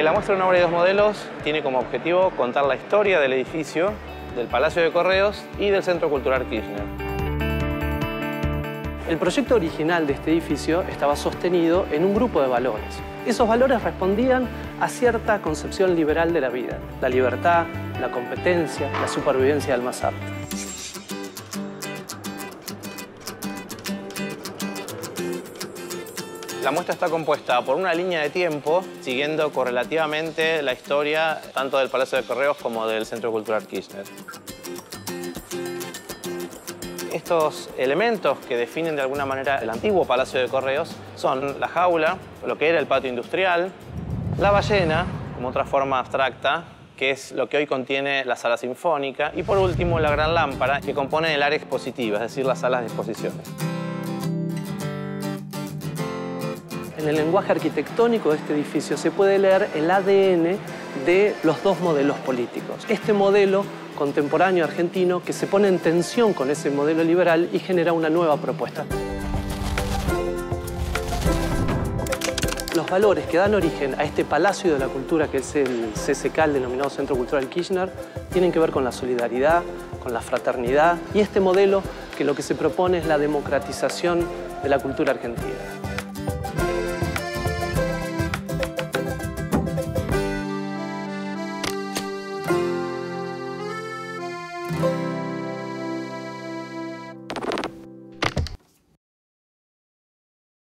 Que la muestra de una obra y dos modelos tiene como objetivo contar la historia del edificio, del Palacio de Correos y del Centro Cultural Kirchner. El proyecto original de este edificio estaba sostenido en un grupo de valores. Esos valores respondían a cierta concepción liberal de la vida: la libertad, la competencia, la supervivencia del más apto. La muestra está compuesta por una línea de tiempo siguiendo correlativamente la historia tanto del Palacio de Correos como del Centro Cultural Kirchner. Estos elementos que definen de alguna manera el antiguo Palacio de Correos son la jaula, lo que era el patio industrial, la ballena, como otra forma abstracta, que es lo que hoy contiene la sala sinfónica, y por último la gran lámpara, que compone el área expositiva, es decir, las salas de exposiciones. En el lenguaje arquitectónico de este edificio se puede leer el ADN de los dos modelos políticos. Este modelo contemporáneo argentino que se pone en tensión con ese modelo liberal y genera una nueva propuesta. Los valores que dan origen a este Palacio de la Cultura, que es el CCK, el denominado Centro Cultural Kirchner, tienen que ver con la solidaridad, con la fraternidad y este modelo que lo que se propone es la democratización de la cultura argentina.